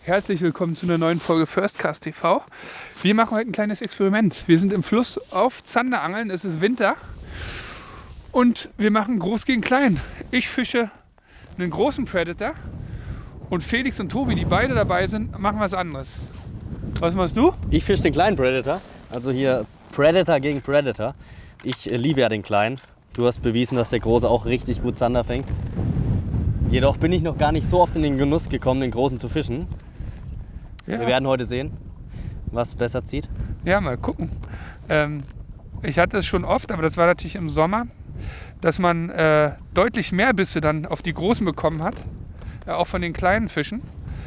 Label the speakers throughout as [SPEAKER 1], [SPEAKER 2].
[SPEAKER 1] Herzlich willkommen zu einer neuen Folge Firstcast TV. Wir machen heute ein kleines Experiment. Wir sind im Fluss auf Zander angeln, es ist Winter und wir machen groß gegen klein. Ich fische einen großen Predator und Felix und Tobi, die beide dabei sind, machen was anderes. Was machst du?
[SPEAKER 2] Ich fische den kleinen Predator, also hier Predator gegen Predator. Ich liebe ja den kleinen. Du hast bewiesen, dass der große auch richtig gut Zander fängt. Jedoch bin ich noch gar nicht so oft in den Genuss gekommen, den großen zu fischen. Ja. Wir werden heute sehen, was besser zieht.
[SPEAKER 1] Ja, mal gucken. Ich hatte es schon oft, aber das war natürlich im Sommer, dass man deutlich mehr Bisse dann auf die großen bekommen hat, auch von den kleinen Fischen.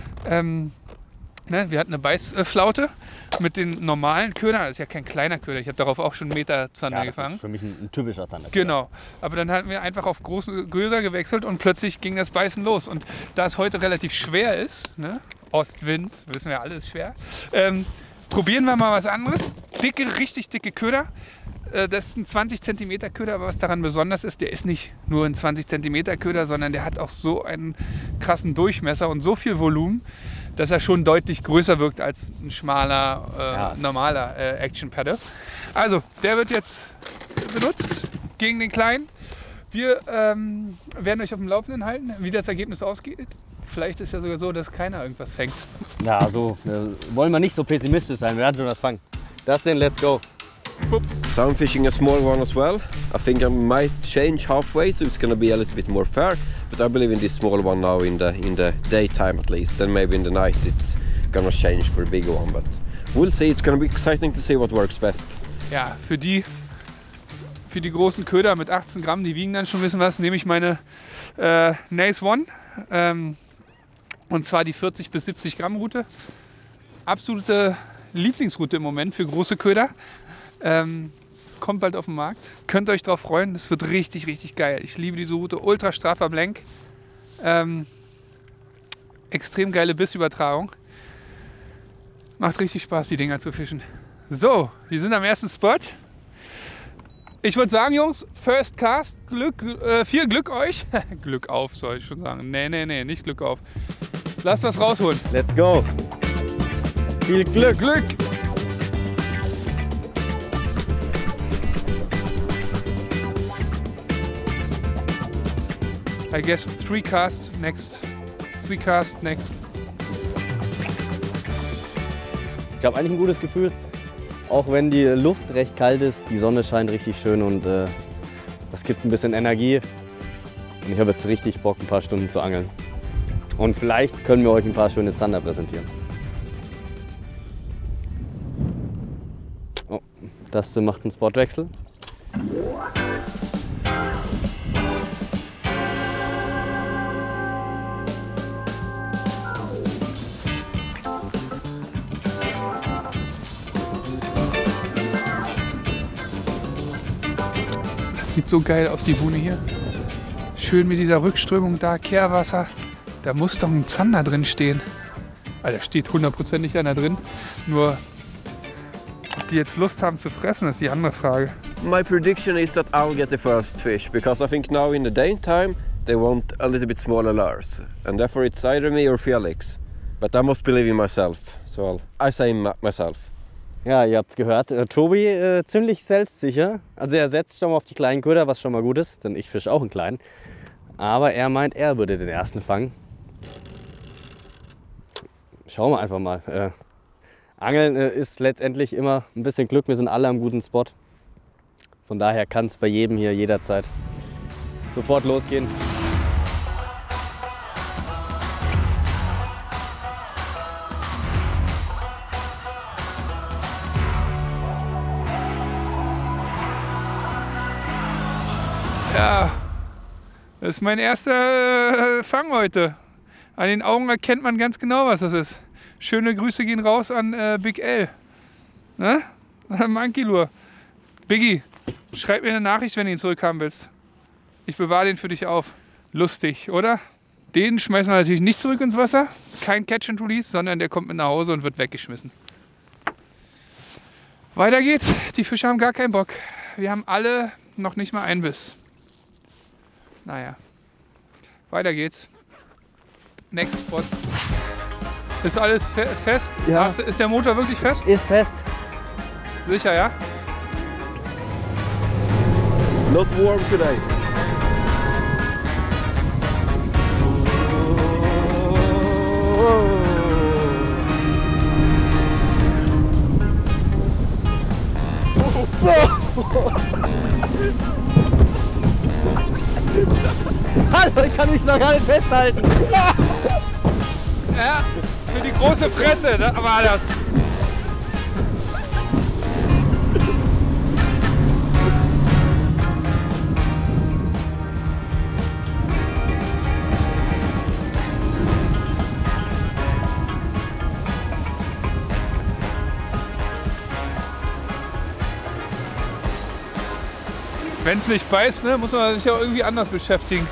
[SPEAKER 1] Wir hatten eine Beißflaute mit den normalen Ködern. Das ist ja kein kleiner Köder. Ich habe darauf auch schon einen Meter Zander gefangen.
[SPEAKER 2] Das ist für mich ein typischer Zander.
[SPEAKER 1] Genau. Aber dann hatten wir einfach auf große Köder gewechselt und plötzlich ging das Beißen los. Und da es heute relativ schwer ist, ne? Ostwind, wissen wir alle, ist schwer, probieren wir mal was anderes. Richtig dicke Köder. Das ist ein 20 cm Köder, aber was daran besonders ist, der ist nicht nur ein 20 cm Köder, sondern der hat auch so einen krassen Durchmesser und so viel Volumen, dass er schon deutlich größer wirkt als ein schmaler, normaler Action Paddle. Also, der wird jetzt benutzt gegen den kleinen. Wir werden euch auf dem Laufenden halten, wie das Ergebnis ausgeht. Vielleicht ist es ja sogar so, dass keiner irgendwas fängt.
[SPEAKER 2] Ja, also wollen wir nicht so pessimistisch sein, wir werden schon was fangen. Das denn, let's go.
[SPEAKER 3] So I'm fishing a small one as well. I think I might change halfway, so it's going to be a little bit more fair. But I believe in this small one now in the daytime at least. Then maybe in the night it's going to change for a bigger one. But we'll see. It's going to be exciting to see what works best.
[SPEAKER 1] Ja, für die großen Köder mit 18 Gramm, die wiegen dann schon ein bisschen was, nehme ich meine Nails One. Und zwar die 40 bis 70 Gramm Route. Absolute Lieblingsroute im Moment für große Köder. Kommt bald auf den Markt. Könnt ihr euch drauf freuen. Das wird richtig, richtig geil. Ich liebe diese Route. Ultra straffer Blank. Extrem geile Bissübertragung. Macht richtig Spaß, die Dinger zu fischen. So, wir sind am ersten Spot. Ich würde sagen, Jungs, First Cast, viel Glück euch. Glück auf, soll ich schon sagen. Nee, nicht Glück auf. Lasst was rausholen.
[SPEAKER 2] Let's go. Viel Glück.
[SPEAKER 1] Glück. I guess 3 cast next. 3 cast next.
[SPEAKER 2] Ich habe eigentlich ein gutes Gefühl. Auch wenn die Luft recht kalt ist, die Sonne scheint richtig schön und das gibt ein bisschen Energie. Und ich habe jetzt richtig Bock, ein paar Stunden zu angeln. Und vielleicht können wir euch ein paar schöne Zander präsentieren. Oh, das macht einen Spotwechsel.
[SPEAKER 1] Sieht so geil aus, die Buhne hier. Schön mit dieser Rückströmung da, Kehrwasser. Da muss doch ein Zander drin stehen. Also da steht hundertprozentig einer drin. Nur, ob die jetzt Lust haben zu fressen, ist die andere Frage.
[SPEAKER 3] My prediction is that I'll get the first fish, because I think now in the daytime they want a little bit smaller lures. And therefore it's either me or Felix. But I must believe in myself, so I say myself.
[SPEAKER 2] Ja, ihr habt es gehört. Tobi ziemlich selbstsicher. Also er setzt schon mal auf die kleinen Köder, was schon mal gut ist, denn ich fische auch einen kleinen. Aber er meint, er würde den ersten fangen. Schauen wir einfach mal. Angeln ist letztendlich immer ein bisschen Glück. Wir sind alle am guten Spot. Von daher kann es bei jedem hier jederzeit sofort losgehen.
[SPEAKER 1] Ja, das ist mein erster Fang heute. An den Augen erkennt man ganz genau, was das ist. Schöne Grüße gehen raus an Big L. Ne? Monkey Lure. Biggie, schreib mir eine Nachricht, wenn du ihn zurückhaben willst. Ich bewahre den für dich auf. Lustig, oder? Den schmeißen wir natürlich nicht zurück ins Wasser. Kein Catch and Release, sondern der kommt mit nach Hause und wird weggeschmissen. Weiter geht's. Die Fische haben gar keinen Bock. Wir haben alle noch nicht mal einen Biss. Naja, weiter geht's. Next Spot. Ist alles fest?
[SPEAKER 2] Ja.
[SPEAKER 1] Ist der Motor wirklich fest?
[SPEAKER 2] Ist fest.
[SPEAKER 1] Sicher, ja?
[SPEAKER 3] Not warm today.
[SPEAKER 2] Hallo, ich kann mich noch gar nicht festhalten.
[SPEAKER 1] Ja, für die große Presse war das. Wenn es nicht beißt, ne, muss man sich ja irgendwie anders beschäftigen.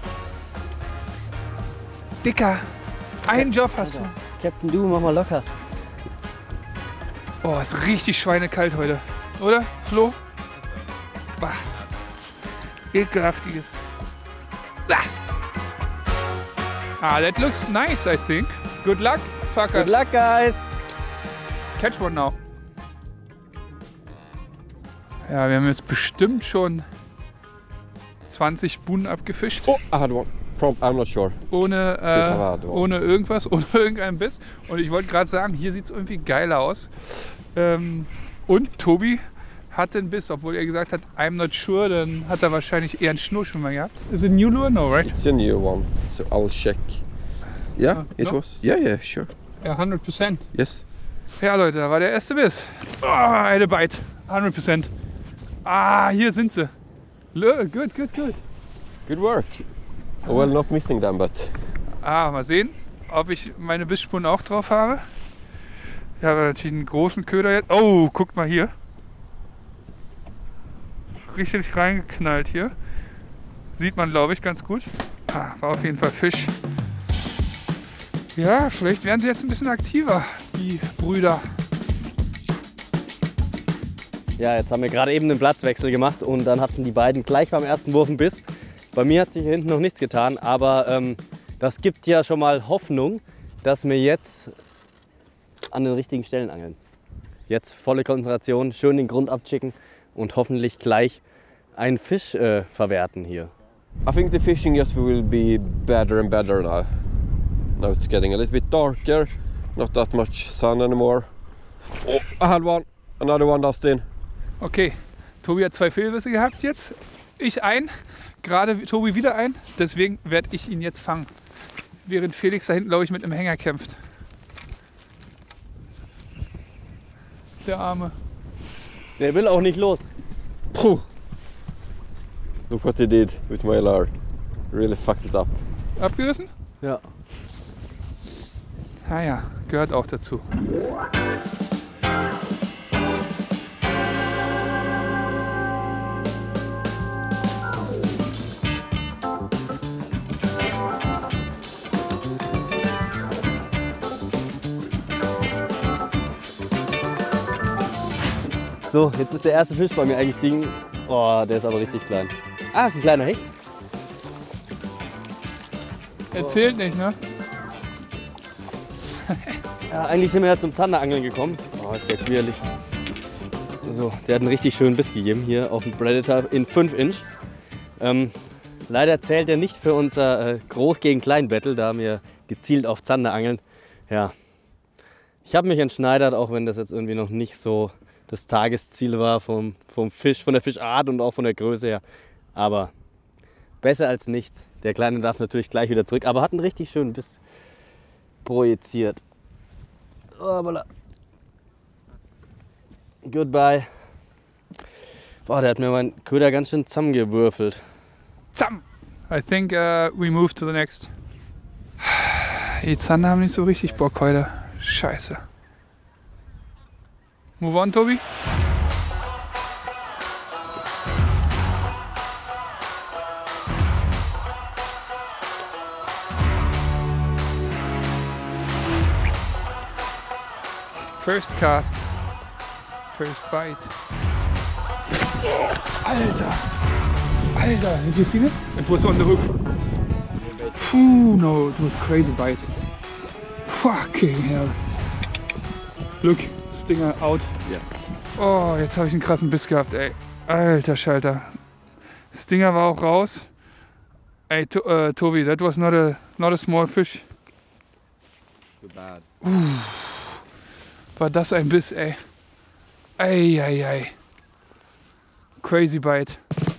[SPEAKER 1] Dicker, einen Job hast du.
[SPEAKER 2] Captain Du, mach mal locker.
[SPEAKER 1] Oh, ist richtig schweinekalt heute. Oder, Flo? Bah. Ekelhaftiges. Bah. Ah, that looks nice, I think. Good luck, fucker.
[SPEAKER 2] Good luck, guys.
[SPEAKER 1] Catch one now. Ja, wir haben jetzt bestimmt schon 20 Buhnen abgefischt.
[SPEAKER 3] Oh, I had one. I'm not sure.
[SPEAKER 1] Ohne irgendwas, ohne irgendeinen Biss. Und ich wollte gerade sagen, hier sieht es irgendwie geiler aus. Und Tobi hat den Biss, obwohl er gesagt hat, I'm not sure, dann hat er wahrscheinlich eher einen Schnurrschwimmer gehabt. Is it a new lure? No, right?
[SPEAKER 3] It's a new one, so I'll check. Yeah, it
[SPEAKER 1] no?
[SPEAKER 3] was. Yeah, sure.
[SPEAKER 1] Ja, 100%.
[SPEAKER 3] Yes.
[SPEAKER 1] Ja, Leute, da war der erste Biss. Oh, eine Bite. 100%. Ah, hier sind sie. Look, good.
[SPEAKER 3] Good work. Well, not missing them, but
[SPEAKER 1] Ah, mal sehen, ob ich meine Bissspuren auch drauf habe. Ich habe natürlich einen großen Köder jetzt. Oh, guckt mal hier. Richtig reingeknallt hier. Sieht man, glaube ich, ganz gut. Ah, war auf jeden Fall Fisch. Ja, vielleicht werden sie jetzt ein bisschen aktiver, die Brüder.
[SPEAKER 2] Ja, jetzt haben wir gerade eben einen Platzwechsel gemacht und dann hatten die beiden gleich beim ersten Wurf einen Biss. Bei mir hat sich hier hinten noch nichts getan, aber das gibt ja schon mal Hoffnung, dass wir jetzt an den richtigen Stellen angeln. Jetzt volle Konzentration, schön den Grund abchicken und hoffentlich gleich einen Fisch verwerten hier.
[SPEAKER 3] I think the fishing just will be better and better now. Now it's getting a little bit darker, not that much sun anymore. Oh, I had one. Another one, Dustin.
[SPEAKER 1] Okay, Tobi hat 2 Fehlbisse gehabt jetzt. Ich ein, gerade Tobi wieder ein. Deswegen werde ich ihn jetzt fangen. Während Felix da hinten, glaube ich, mit einem Hänger kämpft. Der Arme.
[SPEAKER 2] Der will auch nicht los.
[SPEAKER 3] Puh. Look what he did with my lure. Really fucked it up.
[SPEAKER 1] Abgerissen?
[SPEAKER 2] Ja.
[SPEAKER 1] Ah ja, gehört auch dazu.
[SPEAKER 2] So, jetzt ist der erste Fisch bei mir eingestiegen. Oh, der ist aber richtig klein. Ah, ist ein kleiner Hecht.
[SPEAKER 1] Er zählt nicht, ne?
[SPEAKER 2] Ja, eigentlich sind wir ja zum Zanderangeln gekommen. Oh, ist ja quirlig. So, der hat einen richtig schönen Biss gegeben hier auf dem Predator in 5 Inch. Leider zählt er nicht für unser Groß gegen Klein Battle, da haben wir gezielt auf Zander angeln. Ja, ich habe mich entschneidert, auch wenn das jetzt irgendwie noch nicht so das Tagesziel war vom Fisch, von der Fischart und auch von der Größe her. Aber besser als nichts. Der Kleine darf natürlich gleich wieder zurück, aber hat einen richtig schönen Biss projiziert. Oh, voilà. Goodbye. Boah, der hat mir meinen Köder ganz schön zusammengewürfelt.
[SPEAKER 1] Zam! I think we move to the next. Die Zander haben nicht so richtig Bock heute. Scheiße. Move on, Tobi. First cast. First bite. Oh, Alter! Alter, did you see it? It was on the hook. Ooh, no, it was crazy bite. Fucking hell. Look, Stinger out.
[SPEAKER 2] Ja.
[SPEAKER 1] Oh, jetzt habe ich einen krassen Biss gehabt, ey. Alter Schalter. Stinger war auch raus. Ey, Tobi, that was not a small fish. War das ein Biss, ey. Ei, ei, ei. Crazy bite.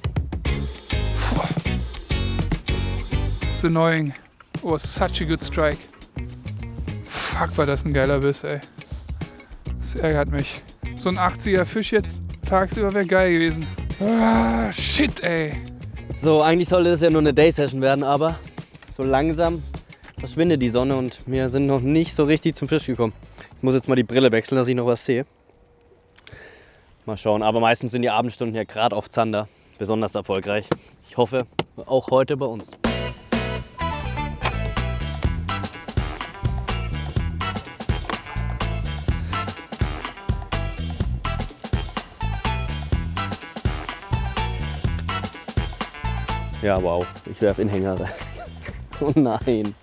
[SPEAKER 1] It's annoying. It was such a good strike. Fuck, war das ein geiler Biss, ey. Das ärgert mich. So ein 80er Fisch jetzt tagsüber wäre geil gewesen. Ah, shit, ey.
[SPEAKER 2] So, eigentlich sollte das ja nur eine Day-Session werden, aber so langsam verschwindet die Sonne und wir sind noch nicht so richtig zum Fisch gekommen. Ich muss jetzt mal die Brille wechseln, dass ich noch was sehe. Mal schauen, aber meistens sind die Abendstunden hier gerade auf Zander besonders erfolgreich. Ich hoffe, auch heute bei uns. Ja, wow, ich werfe in Hänger rein. Oh nein.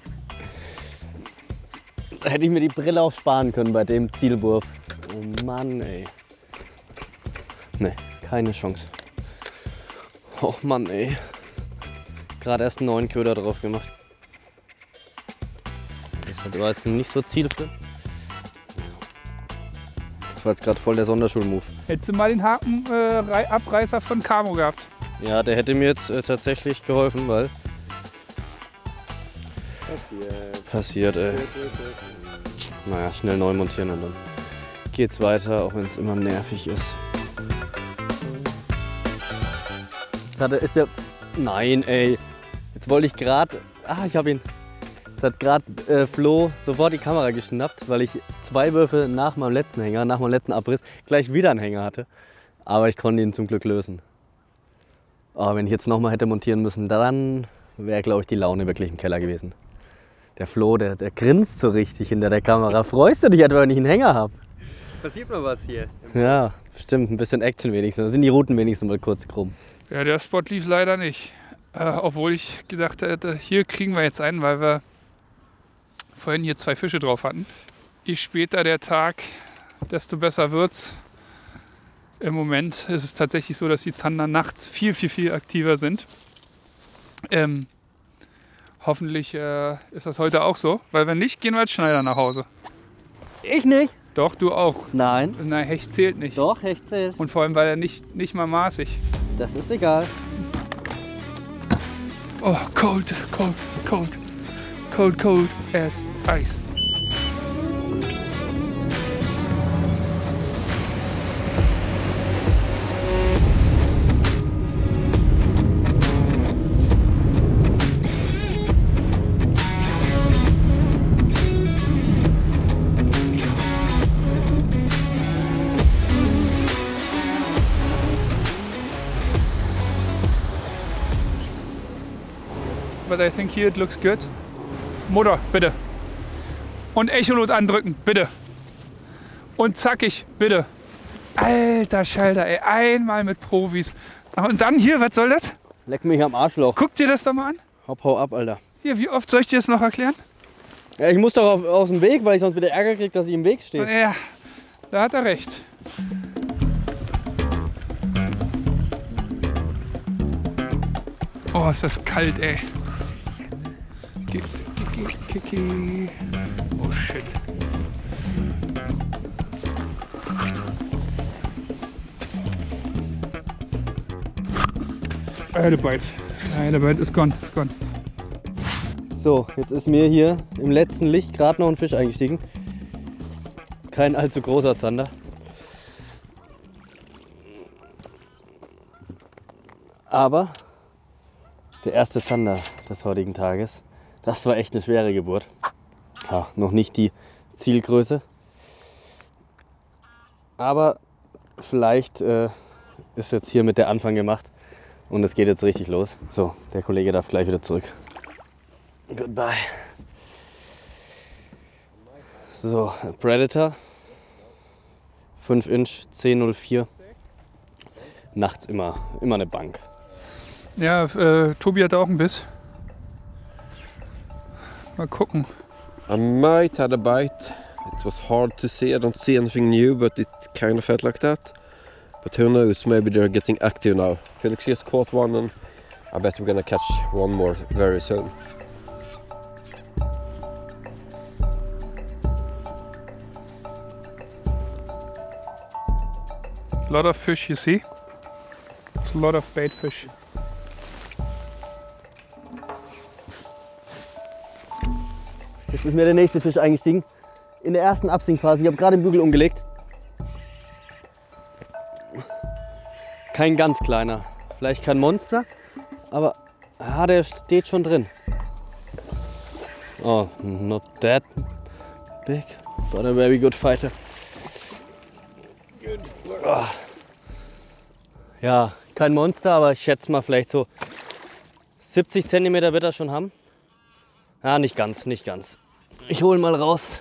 [SPEAKER 2] Da hätte ich mir die Brille auch sparen können bei dem Zielwurf. Oh Mann, ey. Ne, keine Chance. Oh Mann, ey. Gerade erst einen neuen Köder drauf gemacht. Das war jetzt nicht so zielführend. Das war jetzt gerade voll der Sonderschul-Move.
[SPEAKER 1] Hättest du mal den Hakenabreißer von Camo gehabt?
[SPEAKER 2] Ja, der hätte mir jetzt tatsächlich geholfen, weil... Passiert, ey. Naja, schnell neu montieren und dann geht's weiter, auch wenn es immer nervig ist. Gerade ist der... Nein, ey. Jetzt wollte ich gerade... Ah, ich habe ihn. Es hat gerade Flo sofort die Kamera geschnappt, weil ich 2 Würfe nach meinem letzten Hänger, nach meinem letzten Abriss, gleich wieder einen Hänger hatte. Aber ich konnte ihn zum Glück lösen. Aber wenn ich jetzt nochmal hätte montieren müssen, dann wäre, glaube ich, die Laune wirklich im Keller gewesen. Der Flo, der grinst so richtig hinter der Kamera. Freust du dich etwa, wenn ich einen Hänger habe?
[SPEAKER 4] Passiert mal was hier.
[SPEAKER 2] Ja, stimmt. Ein bisschen Action wenigstens. Da sind die Routen wenigstens mal kurz krumm.
[SPEAKER 1] Ja, der Spot lief leider nicht. Obwohl ich gedacht hätte, hier kriegen wir jetzt einen, weil wir vorhin hier 2 Fische drauf hatten. Je später der Tag, desto besser wird's. Im Moment ist es tatsächlich so, dass die Zander nachts viel aktiver sind. Hoffentlich ist das heute auch so, weil wenn nicht, gehen wir als Schneider nach Hause.
[SPEAKER 2] Ich nicht.
[SPEAKER 1] Doch, du auch.
[SPEAKER 2] Nein.
[SPEAKER 1] Nein, Hecht zählt nicht.
[SPEAKER 2] Doch, Hecht zählt.
[SPEAKER 1] Und vor allem, weil er nicht mal maßig.
[SPEAKER 2] Das ist egal.
[SPEAKER 1] Oh, cold as ice. But I think here it looks good. Motor, bitte. Und Echolot andrücken, bitte. Und zackig, bitte. Alter Schalter, ey. Einmal mit Profis. Und dann hier, was soll das?
[SPEAKER 2] Leck mich am Arschloch.
[SPEAKER 1] Guck dir das doch mal an.
[SPEAKER 2] Hopp, hau ab, Alter.
[SPEAKER 1] Hier, wie oft soll ich dir das noch erklären?
[SPEAKER 2] Ja, ich muss doch aus dem Weg, weil ich sonst wieder Ärger kriege, dass ich im Weg stehe.
[SPEAKER 1] Ja, da hat er recht. Oh, ist das kalt, ey. Oh shit. The bite. The bite is gone. It's gone.
[SPEAKER 2] So, jetzt ist mir hier im letzten Licht gerade noch ein Fisch eingestiegen. Kein allzu großer Zander. Aber der erste Zander des heutigen Tages, das war echt eine schwere Geburt. Ja, noch nicht die Zielgröße. Aber vielleicht ist jetzt hier mit der Anfang gemacht und es geht jetzt richtig los. So, der Kollege darf gleich wieder zurück. Goodbye. So, Predator. 5 Inch, 1004. Nachts immer eine Bank.
[SPEAKER 1] Ja, Tobi hat auch einen Biss. Mal gucken.
[SPEAKER 3] I might have a bite. It was hard to see. I don't see anything new, but it kind of felt like that. But who knows, maybe they're getting active now. Felix just caught one and I bet we're gonna catch one more very soon.
[SPEAKER 1] A lot of fish, you see? It's a lot of bait fish.
[SPEAKER 2] Jetzt ist mir der nächste Fisch eingestiegen. In der ersten Absinkphase. Ich habe gerade den Bügel umgelegt. Kein ganz kleiner. Vielleicht kein Monster, aber der steht schon drin. Oh, not that big, but a very good fighter. Oh. Ja, kein Monster, aber ich schätze mal vielleicht so 70 cm wird er schon haben. Ja, nicht ganz, nicht ganz. Ich hole mal raus.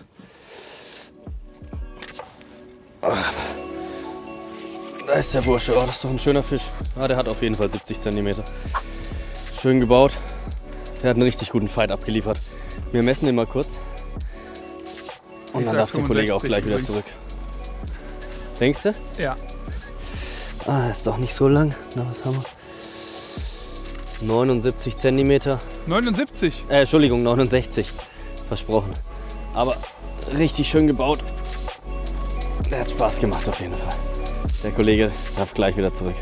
[SPEAKER 2] Da ist der Bursche. Oh, das ist doch ein schöner Fisch. Ah, der hat auf jeden Fall 70 cm. Schön gebaut. Der hat einen richtig guten Fight abgeliefert. Wir messen ihn mal kurz. Und dann darf der Kollege auch gleich wieder zurück. Denkst du?
[SPEAKER 1] Ja.
[SPEAKER 2] Ah, ist doch nicht so lang. Na, was haben wir? 79 cm.
[SPEAKER 1] 79?
[SPEAKER 2] Entschuldigung, 69. Versprochen. Aber richtig schön gebaut. Der hat Spaß gemacht auf jeden Fall. Der Kollege darf gleich wieder zurück.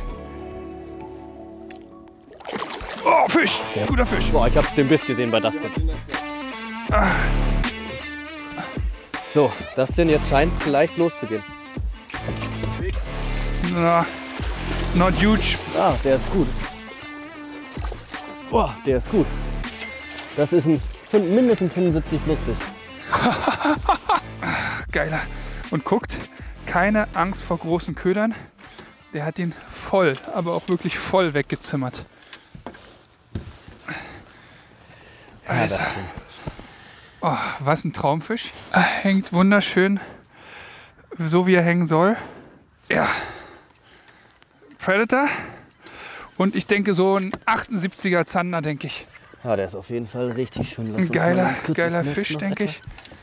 [SPEAKER 1] Oh, Fisch! Guter Fisch!
[SPEAKER 2] Boah, ich habe den Biss gesehen bei Dustin. So, Dustin, jetzt scheint es vielleicht loszugehen.
[SPEAKER 1] Na, not huge.
[SPEAKER 2] Ah, der ist gut. Boah, der ist gut. Das ist ein mindestens 75 plus Fisch.
[SPEAKER 1] Geiler. Und guckt, keine Angst vor großen Ködern. Der hat ihn voll, aber auch wirklich voll weggezimmert. Da ist er. Oh, was ein Traumfisch. Er hängt wunderschön, so wie er hängen soll. Ja. Predator. Und ich denke so ein 78er Zander, denke ich.
[SPEAKER 2] Ja, der ist auf jeden Fall richtig schön.
[SPEAKER 1] Ein geiler Fisch, denke ich.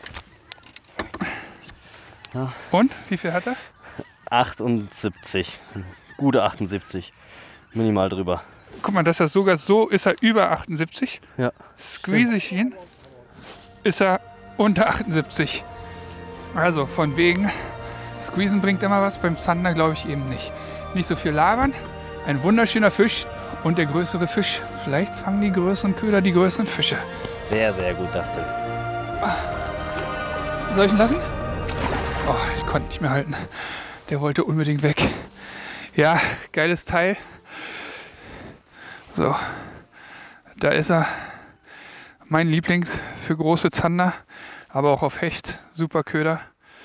[SPEAKER 2] Ja.
[SPEAKER 1] Und, wie viel hat er?
[SPEAKER 2] 78. Gute 78. Minimal drüber.
[SPEAKER 1] Guck mal, dass er sogar so ist, er über 78.
[SPEAKER 2] Ja.
[SPEAKER 1] Squeeze ich ihn, ist er unter 78. Also von wegen, Squeezen bringt immer was, beim Zander glaube ich eben nicht. Nicht so viel labern, ein wunderschöner Fisch und der größere Fisch. Vielleicht fangen die größeren Köder die größeren Fische.
[SPEAKER 2] Sehr, sehr gut, Dustin.
[SPEAKER 1] Soll ich ihn lassen? Oh, ich konnte nicht mehr halten. Der wollte unbedingt weg. Ja, geiles Teil. So, da ist er. Mein Lieblings für große Zander, aber auch auf Hecht. Super Köder.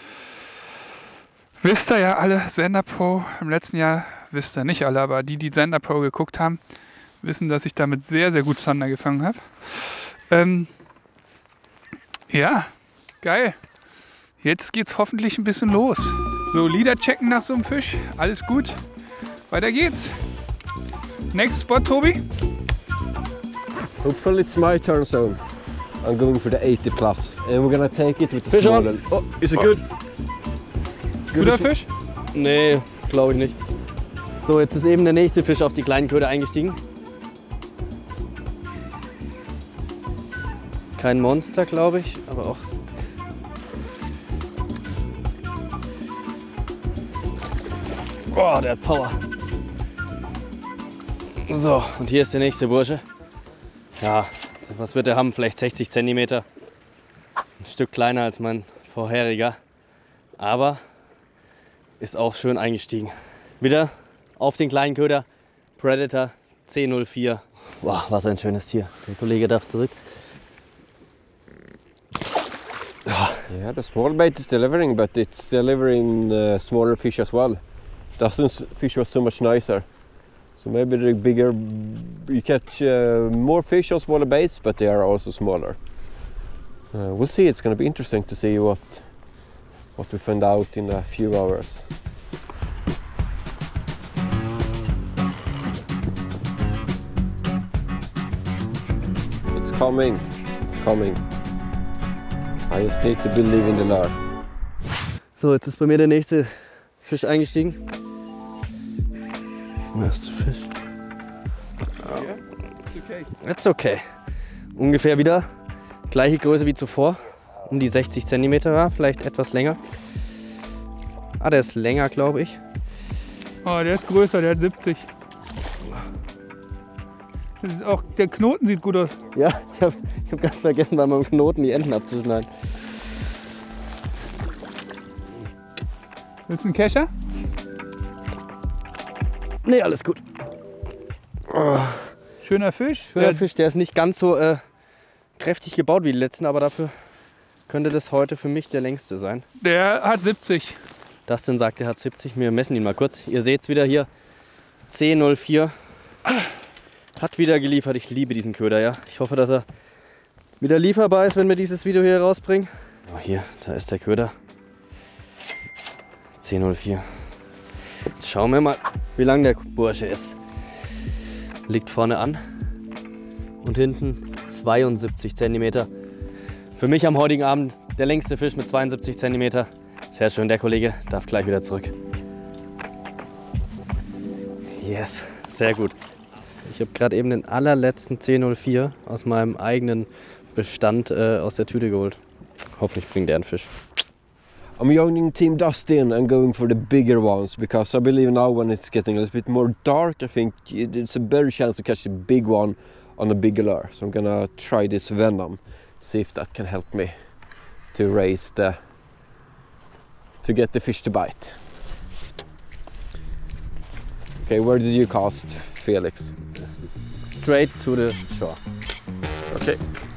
[SPEAKER 1] Wisst ihr ja alle, Zander Pro im letzten Jahr, wisst ihr nicht alle, aber die Zander Pro geguckt haben, wissen, dass ich damit sehr, sehr gut Zander gefangen habe. Ja, geil. Jetzt geht's hoffentlich ein bisschen los. So, Leader checken nach so einem Fisch. Alles gut. Weiter geht's. Next spot, Tobi.
[SPEAKER 3] Hopefully it's my turn soon. I'm going for the 80 plus. And we're gonna take it with the
[SPEAKER 2] Fish on.
[SPEAKER 3] smaller. Oh, is it good?
[SPEAKER 1] Guter Fisch?
[SPEAKER 2] Nee, glaube ich nicht. So, jetzt ist eben der nächste Fisch auf die kleinen Köder eingestiegen. Kein Monster, glaube ich, aber auch... Boah, der hat Power. So, und hier ist der nächste Bursche. Ja, was wird der haben? Vielleicht 60 cm. Ein Stück kleiner als mein vorheriger. Aber ist auch schön eingestiegen. Wieder auf den kleinen Köder. Predator C04. Wow, was ein schönes Tier. Der Kollege darf zurück.
[SPEAKER 3] Yeah, the small bait is delivering, but it's delivering smaller fish as well. Dustin's fish was so much nicer. So maybe the bigger, you catch more fish on smaller baits, but they are also smaller. We'll see. It's going to be interesting to see what we find out in a few hours. It's coming. It's coming. I just need to believe in the lure.
[SPEAKER 2] So, jetzt ist bei mir der nächste Fisch eingestiegen. Erster Fisch. That's okay. Ungefähr wieder gleiche Größe wie zuvor. Um die 60 cm, ja, vielleicht etwas länger. Ah, der ist länger, glaube ich.
[SPEAKER 1] Oh, der ist größer, der hat 70. Das ist auch, der Knoten sieht gut aus.
[SPEAKER 2] Ja, ich hab ganz vergessen, bei meinem Knoten die Enden abzuschneiden.
[SPEAKER 1] Willst du einen Kescher?
[SPEAKER 2] Nee, alles gut.
[SPEAKER 1] Schöner Fisch.
[SPEAKER 2] Der Fisch, der ist nicht ganz so kräftig gebaut wie die letzten, aber dafür könnte das heute für mich der längste sein.
[SPEAKER 1] Der hat 70.
[SPEAKER 2] Dustin sagt, er hat 70. Wir messen ihn mal kurz. Ihr seht es wieder hier. 10,04. Hat wieder geliefert. Ich liebe diesen Köder, ja. Ich hoffe, dass er wieder lieferbar ist, wenn wir dieses Video hier rausbringen. Oh, hier, da ist der Köder. 10,04. Jetzt schauen wir mal, wie lang der Bursche ist. Liegt vorne an und hinten 72 cm. Für mich am heutigen Abend der längste Fisch mit 72 cm. Sehr schön, der Kollege darf gleich wieder zurück. Yes, sehr gut. Ich habe gerade eben den allerletzten 10,04 aus meinem eigenen Bestand aus der Tüte geholt. Hoffentlich bringt er einen Fisch.
[SPEAKER 3] I'm joining Team Dustin and going for the bigger ones because I believe now when it's getting a little bit more dark, I think it's a better chance to catch a big one on a bigger lure. So I'm gonna try this Venom, see if that can help me to get the fish to bite. Okay, where did you cast, Felix?
[SPEAKER 2] Straight to the shore.
[SPEAKER 3] Okay.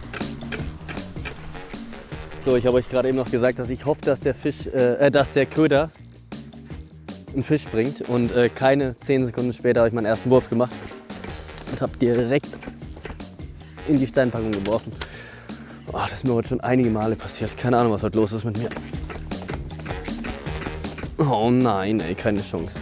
[SPEAKER 2] So, ich habe euch gerade eben noch gesagt, dass ich hoffe, dass der Köder einen Fisch bringt. Und keine 10 Sekunden später habe ich meinen ersten Wurf gemacht und habe direkt in die Steinpackung geworfen. Oh, das ist mir heute schon einige Male passiert. Keine Ahnung, was heute los ist mit mir. Oh nein, ey, keine Chance.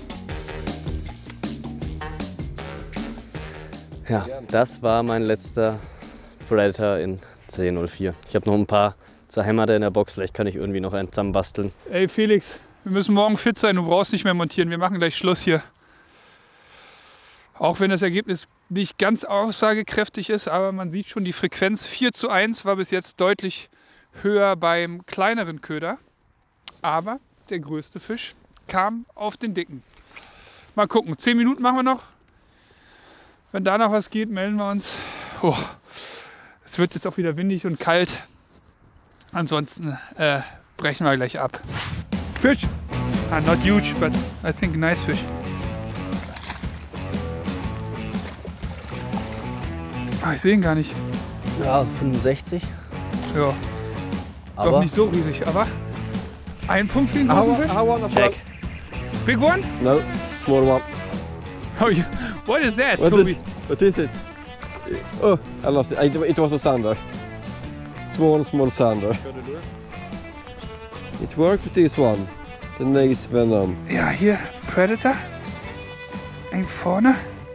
[SPEAKER 2] Ja, das war mein letzter Predator in 10,04. Ich habe noch ein paar zerhämmerte in der Box. Vielleicht kann ich irgendwie noch einen zusammenbasteln.
[SPEAKER 1] Ey Felix, wir müssen morgen fit sein. Du brauchst nicht mehr montieren. Wir machen gleich Schluss hier. Auch wenn das Ergebnis nicht ganz aussagekräftig ist, aber man sieht schon, die Frequenz 4:1 war bis jetzt deutlich höher beim kleineren Köder. Aber der größte Fisch kam auf den dicken. Mal gucken, 10 Minuten machen wir noch. Wenn da noch was geht, melden wir uns. Oh, es wird jetzt auch wieder windig und kalt. Ansonsten brechen wir gleich ab. Fisch! Not huge, but I think a nice fish. Ah, ich sehe ihn gar nicht.
[SPEAKER 2] Ja, 65.
[SPEAKER 1] Ja,
[SPEAKER 2] Aber
[SPEAKER 1] doch nicht so riesig, aber ein Punkt für den großen Fisch.
[SPEAKER 2] check.
[SPEAKER 1] Big one?
[SPEAKER 3] No, small one.
[SPEAKER 1] Oh, what is that,
[SPEAKER 3] What
[SPEAKER 1] Toby?
[SPEAKER 3] What is it? Oh, I lost it. It was a sander. Small sander. It worked with this one. The nice Venom.
[SPEAKER 1] Ja, hier, Predator. Eng vorne.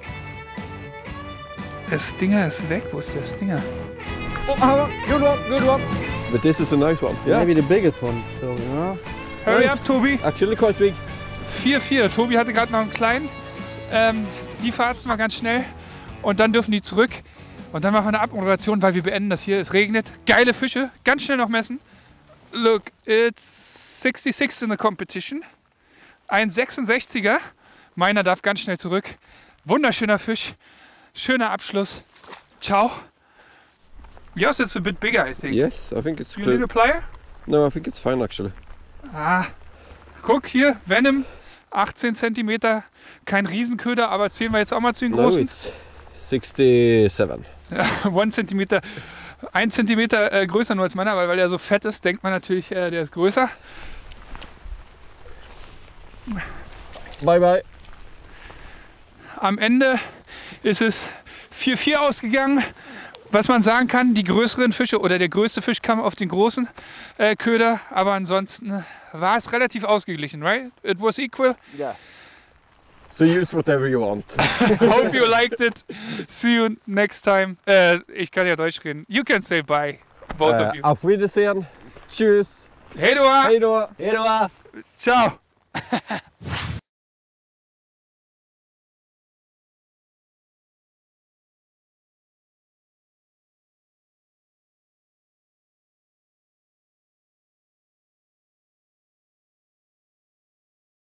[SPEAKER 1] Der Stinger ist weg. Wo ist der Stinger?
[SPEAKER 3] Good one. But this is a nice one. Yeah.
[SPEAKER 2] Maybe the biggest one. So, yeah.
[SPEAKER 1] Hurry
[SPEAKER 3] Nice.
[SPEAKER 1] up, Tobi.
[SPEAKER 3] Actually quite big.
[SPEAKER 1] 4-4. Tobi hatte gerade noch einen kleinen. Die verarzen wir ganz schnell. Und dann dürfen die zurück. Und dann machen wir eine Abmoderation, weil wir beenden das hier. Es regnet. Geile Fische. Ganz schnell noch messen. Look, it's 66 in the competition. Ein 66er. Meiner darf ganz schnell zurück. Wunderschöner Fisch. Schöner Abschluss. Ciao. Yours is a bit bigger, I think.
[SPEAKER 3] Yes, I think it's
[SPEAKER 1] You need a
[SPEAKER 3] good.
[SPEAKER 1] plier?
[SPEAKER 3] No, I think it's fine actually.
[SPEAKER 1] Ah, guck hier, Venom, 18 cm. Kein Riesenköder, aber zählen wir jetzt auch mal zu den
[SPEAKER 3] No,
[SPEAKER 1] großen.
[SPEAKER 3] it's 67.
[SPEAKER 1] 1 cm, 1 cm größer nur als meiner, weil der so fett ist, denkt man natürlich, der ist größer.
[SPEAKER 3] Bye bye.
[SPEAKER 1] Am Ende ist es 4-4 ausgegangen. Was man sagen kann, die größeren Fische oder der größte Fisch kam auf den großen Köder, aber ansonsten war es relativ ausgeglichen, right? It was equal.
[SPEAKER 3] Yeah. So use whatever you want.
[SPEAKER 1] Hope you liked it. See you next time. Ich kann ja Deutsch reden. You can say bye. both of you.
[SPEAKER 3] Auf Wiedersehen. Tschüss.
[SPEAKER 1] Hey, du!
[SPEAKER 3] Hej då.
[SPEAKER 2] Hej då!
[SPEAKER 1] Ciao!